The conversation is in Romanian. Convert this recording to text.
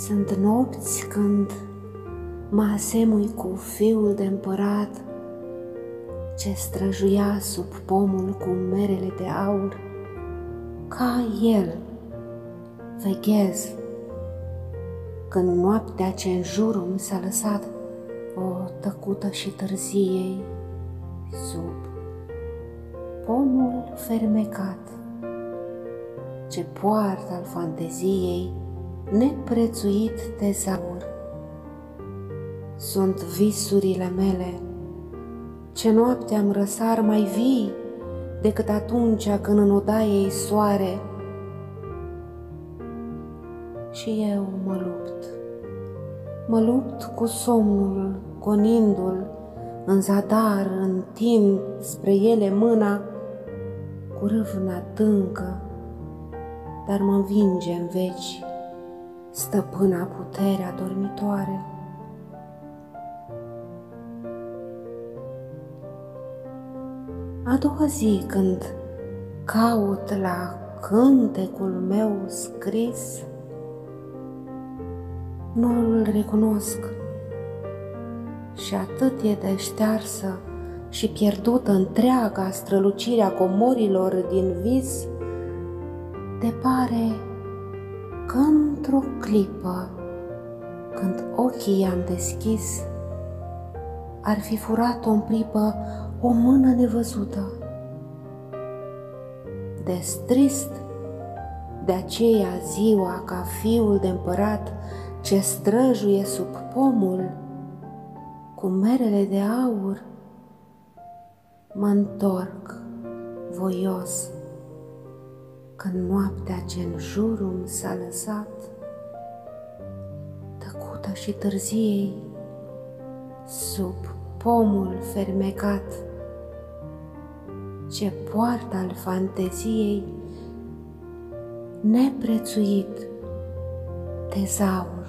Sunt nopți când mă asemui cu fiul de împărat ce străjuia sub pomul cu merele de aur. Ca el veghez când noaptea ce în jurul mi s-a lăsat o tăcută și târziei sub pomul fermecat ce poartă al fanteziei neprețuit tezaur. Sunt visurile mele ce noaptea îmi răsar mai vii decât atunci când în odaie-i soare. Și eu mă lupt cu somnul, gonindu-l în zadar, întind spre ele mâna cu râvna adâncă, dar mă învinge în veci stăpâna puterea dormitoare. A doua zi, când caut la cântecul meu scris, nu îl recunosc și atât e de ștearsă și pierdută întreaga strălucire a comorilor din vis, de pare că într-o clipă, când ochii i-am deschis, ar fi furat-o în pripă o mână nevăzută. De-s trist de aceea ziua ca fiul de împărat ce străjuie sub pomul cu merele de aur, mă întorc voios când noaptea ce-n jurul mi s-a lăsat tăcută și târziei sub pomul fermecat ce poartă al fanteziei neprețuit tezaur.